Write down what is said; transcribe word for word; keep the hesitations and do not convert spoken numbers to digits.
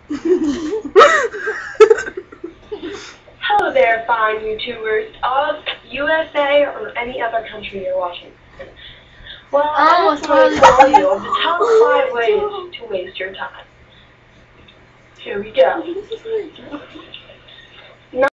Hello there, fine YouTubers of U S A or any other country you're watching. Well, I just want to tell you of the top five ways to waste your time. Here we go.